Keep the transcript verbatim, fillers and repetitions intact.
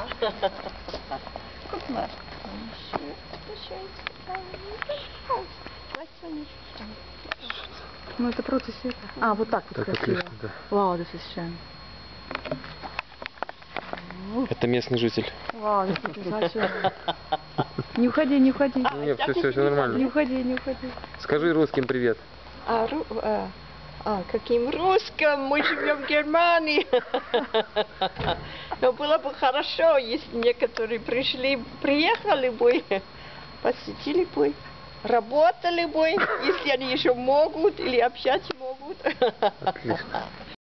Guck mal. Ну это против света. А, вот так вот Так красиво. отлично, да. Вау, das ist schön. Это местный житель. Вау, das ist total schön. Не уходи, не уходи. Нет, все, все, все нормально. Не уходи, не уходи. Скажи русским привет. А, ру, а, а, каким русским? Мы живем в Германии. Но было бы хорошо, если некоторые пришли, приехали бы, посетили бы, работали бы, если они еще могут или общаться могут. Отлично.